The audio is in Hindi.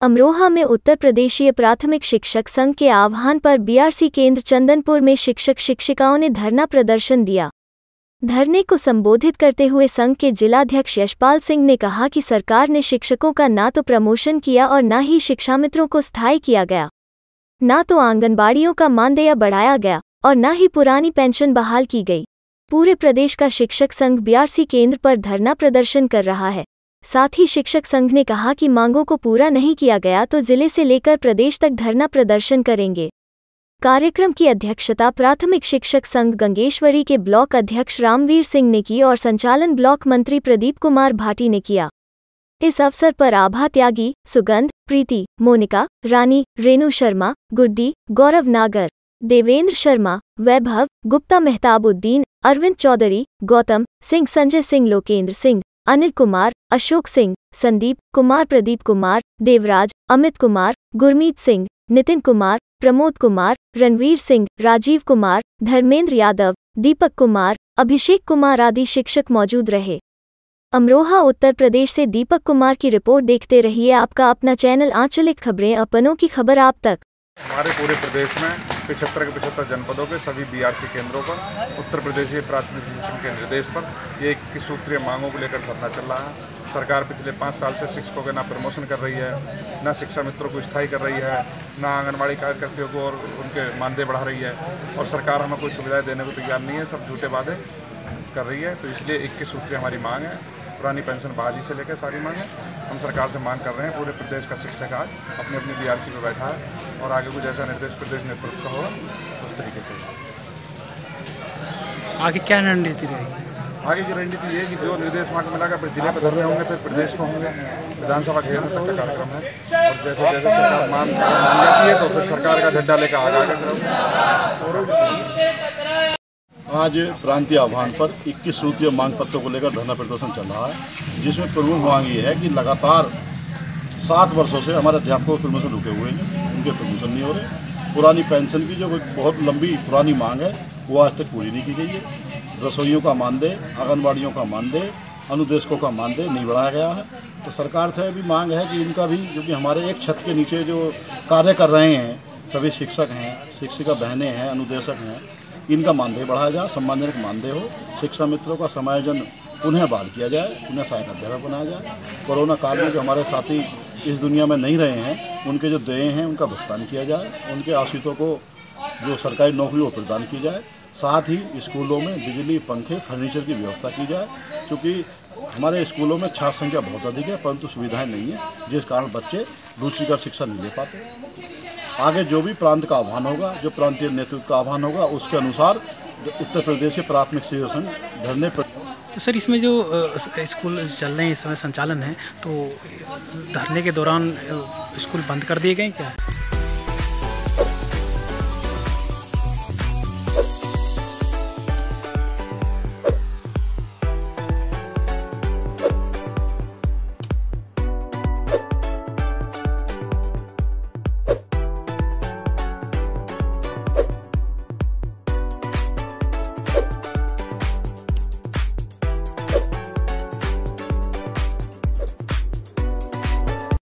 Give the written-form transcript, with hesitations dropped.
अमरोहा में उत्तर प्रदेशीय प्राथमिक शिक्षक संघ के आह्वान पर बीआरसी केंद्र चंदनपुर में शिक्षक शिक्षिकाओं ने धरना प्रदर्शन दिया। धरने को संबोधित करते हुए संघ के जिलाध्यक्ष यशपाल सिंह ने कहा कि सरकार ने शिक्षकों का ना तो प्रमोशन किया और ना ही शिक्षामित्रों को स्थायी किया गया, ना तो आंगनबाड़ियों का मानदेय बढ़ाया गया और ना ही पुरानी पेंशन बहाल की गई। पूरे प्रदेश का शिक्षक संघ बीआरसी केंद्र पर धरना प्रदर्शन कर रहा है। साथ ही शिक्षक संघ ने कहा कि मांगों को पूरा नहीं किया गया तो जिले से लेकर प्रदेश तक धरना प्रदर्शन करेंगे। कार्यक्रम की अध्यक्षता प्राथमिक शिक्षक संघ गंगेश्वरी के ब्लॉक अध्यक्ष रामवीर सिंह ने की और संचालन ब्लॉक मंत्री प्रदीप कुमार भाटी ने किया। इस अवसर पर आभा त्यागी, सुगंध, प्रीति, मोनिका, रानी, रेणु शर्मा, गुड्डी, गौरव नागर, देवेंद्र शर्मा, वैभव गुप्ता, मेहताबुद्दीन, अरविंद चौधरी, गौतम सिंह, संजय सिंह, लोकेंद्र सिंह, अनिल कुमार, अशोक सिंह, संदीप कुमार, प्रदीप कुमार, देवराज, अमित कुमार, गुरमीत सिंह, नितिन कुमार, प्रमोद कुमार, रणवीर सिंह, राजीव कुमार, धर्मेंद्र यादव, दीपक कुमार, अभिषेक कुमार आदि शिक्षक मौजूद रहे। अमरोहा उत्तर प्रदेश से दीपक कुमार की रिपोर्ट। देखते रहिए आपका अपना चैनल आंचलिक खबरें, अपनों की खबर आप तक। हमारे पूरे प्रदेश में 75 के 75 जनपदों के सभी बीआरसी केंद्रों पर उत्तर प्रदेश के प्राथमिक शिक्षण के निर्देश पर ये 21 सूत्रीय मांगों को लेकर धरना चल रहा है। सरकार पिछले 5 साल से शिक्षकों के ना प्रमोशन कर रही है, ना शिक्षा मित्रों को स्थायी कर रही है, ना आंगनबाड़ी कार्यकर्ताओं को और उनके मानदेय बढ़ा रही है और सरकार हमें कोई सुविधाएं देने को तैयार नहीं है, सब झूठे वादे कर रही है। तो इसलिए 21 सूत्रीय हमारी मांग है। पुरानी पेंशन बहाली से लेकर सारी मांग है। हम सरकार से मांग कर रहे हैं। पूरे प्रदेश का शिक्षक आज अपनी अपनी बीआरसी में बैठा है और आगे कुछ ऐसा निर्देश प्रदेश नेतृत्व का होगा उस तरीके से। आगे क्या रणनीति रहेगी? आगे की रणनीति ये कि जो निर्देश वहाँ को मिलेगा फिर जिले पर धरने होंगे, फिर प्रदेश में होंगे, विधानसभा घेरने तक का कार्यक्रम है। और जैसे जैसे सरकार मान जाती है तो फिर सरकार का झंडा लेकर आगे। आज प्रांतीय आह्वान पर 21 सूत्रीय मांग पत्रों को लेकर धरना प्रदर्शन चल रहा है, जिसमें प्रमुख मांग ये है कि लगातार 7 वर्षों से हमारे अध्यापकों के प्रमोशन रुके हुए हैं, उनके प्रमोशन नहीं हो रहे। पुरानी पेंशन की जो बहुत लंबी पुरानी मांग है वो आज तक पूरी नहीं की गई है। रसोइयों का मानदेय, आंगनबाड़ियों का मानदेय, अनुदेशकों का मानदेय नहीं बढ़ाया गया है। तो सरकार से भी मांग है कि इनका भी, क्योंकि हमारे एक छत के नीचे जो कार्य कर रहे हैं सभी शिक्षक हैं, शिक्षिका बहनें हैं, अनुदेशक हैं, इनका मानदेय बढ़ाया जाए, सम्मानजनक मानदेय हो। शिक्षा मित्रों का समायोजन पुनः बहाल किया जाए, उन्हें सहायक अध्यापक बनाया जाए। कोरोना काल में जो हमारे साथी इस दुनिया में नहीं रहे हैं उनके जो देय हैं उनका भुगतान किया जाए, उनके आश्रितों को जो सरकारी नौकरी वो प्रदान की जाए। साथ ही स्कूलों में बिजली, पंखे, फर्नीचर की व्यवस्था की जाए, क्योंकि हमारे स्कूलों में छात्र संख्या बहुत अधिक है परंतु सुविधाएं नहीं है, जिस कारण बच्चे रुचिकर शिक्षा नहीं ले पाते। आगे जो भी प्रांत का आह्वान होगा, जो प्रांतीय नेतृत्व का आह्वान होगा, उसके अनुसार उत्तर प्रदेश के प्राथमिक शिक्षक संघ धरने पर। तो सर, इसमें जो स्कूल चल रहे हैं इस समय संचालन है, तो धरने के दौरान स्कूल बंद कर दिए गए क्या?